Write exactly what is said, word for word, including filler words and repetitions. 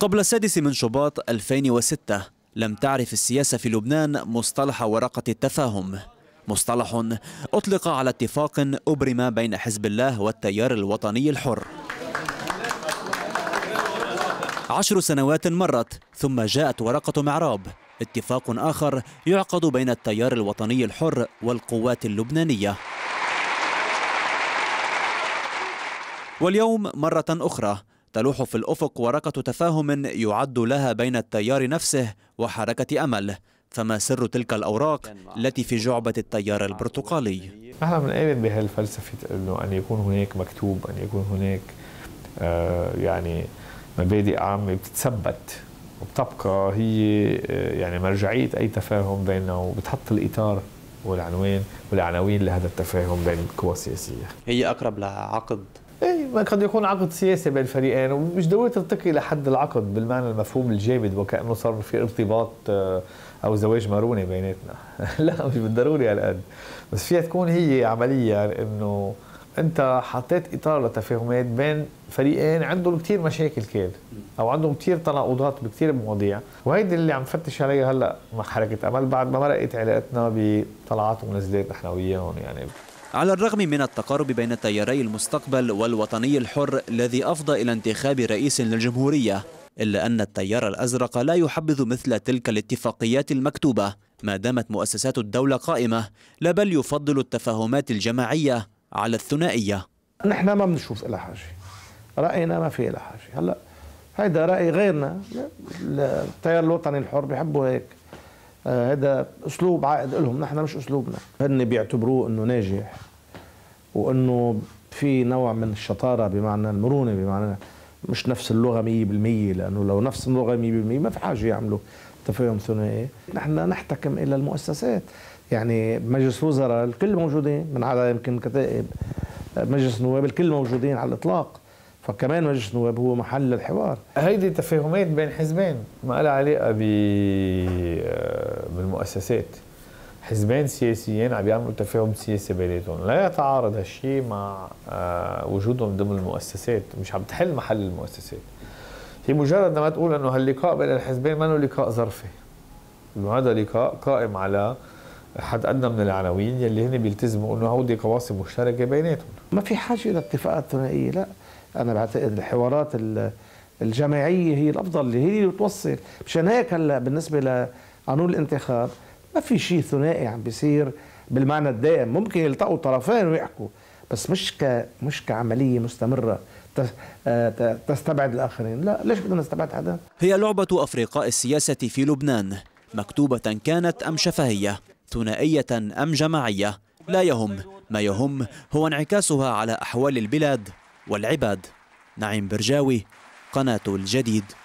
قبل السادس من شباط ألفين وستة لم تعرف السياسة في لبنان مصطلح ورقة التفاهم، مصطلح أطلق على اتفاق أبرم بين حزب الله والتيار الوطني الحر. عشر سنوات مرت ثم جاءت ورقة معراب، اتفاق آخر يعقد بين التيار الوطني الحر والقوات اللبنانية. واليوم مرة أخرى تلوح في الأفق ورقة تفاهم يعد لها بين التيار نفسه وحركة أمل، فما سر تلك الأوراق التي في جعبة التيار البرتقالي؟ نحن بنآمن بهالفلسفة أنه أن يكون هناك مكتوب، أن يكون هناك آه يعني مبادئ عامة بتتثبت وبتبقى هي آه يعني مرجعية أي تفاهم بيننا، وبتحط الإطار والعنوان والعناوين لهذا التفاهم بين القوى السياسية. هي أقرب لعقد؟ اي قد يكون عقد سياسي بين فريقين، ومش ضروري ترتقي لحد العقد بالمعنى المفهوم الجامد وكأنه صار في ارتباط او زواج ماروني بيناتنا. لا مش بالضروري هالقد، بس فيها تكون هي عمليه انه انت حطيت اطار لتفاهمات بين فريقين عندهم كثير مشاكل كان او عندهم كثير تناقضات بكثير مواضيع، وهيدي اللي عم فتش عليها هلا مع حركه امل بعد ما مرقت علاقتنا بطلعات ونزلات نحن وياهم. يعني على الرغم من التقارب بين تياري المستقبل والوطني الحر الذي أفضى إلى انتخاب رئيس للجمهورية، إلا أن التيار الأزرق لا يحبذ مثل تلك الاتفاقيات المكتوبة ما دامت مؤسسات الدولة قائمة، لا بل يفضل التفاهمات الجماعية على الثنائية. نحن ما بنشوف لها حاجة، رأينا ما في لها حاجة. هلا هيدا رأي غيرنا، التيار الوطني الحر بيحبوا هيك، هذا اسلوب عائد لهم، نحن مش اسلوبنا. هن بيعتبروه انه ناجح وانه في نوع من الشطاره بمعنى المرونه، بمعنى مش نفس اللغه مية بالمية، لانه لو نفس اللغه مية بالمية ما في حاجه يعملوا تفاهم ثنائي. نحن نحتكم الى المؤسسات، يعني مجلس وزراء الكل موجودين من على يمكن كتائب، مجلس نواب الكل موجودين على الاطلاق، فكمان مجلس النواب هو محل الحوار. هيدي تفاهمات بين حزبين ما لها علاقه بالمؤسسات، حزبين سياسيين عم يعملوا تفاهم سياسي بيناتهم، لا يتعارض هالشيء مع وجودهم ضمن المؤسسات، مش عم تحل محل المؤسسات. هي مجرد ما تقول انه هاللقاء بين الحزبين ما انه لقاء ظرفي، انه هذا لقاء قائم على حد ادنى من العناوين يلي هن بيلتزموا انه هودي قواسم مشتركه بيناتهم. ما في حاجه لاتفاقات ثنائيه، لا، أنا بعتقد الحوارات الجماعية هي الأفضل، اللي هي اللي بتوصل. مشان هيك هلا بالنسبة لقانون الانتخاب ما في شيء ثنائي عم بيصير بالمعنى الدائم، ممكن يلتقوا طرفين ويحكوا، بس مش ك مش كعملية مستمرة تستبعد الآخرين. لا، ليش بدنا نستبعد حدا؟ هي لعبة أفرقاء السياسة في لبنان، مكتوبة كانت أم شفهية، ثنائية أم جماعية، لا يهم، ما يهم هو انعكاسها على أحوال البلاد والعباد. نعيم برجاوي، قناة الجديد.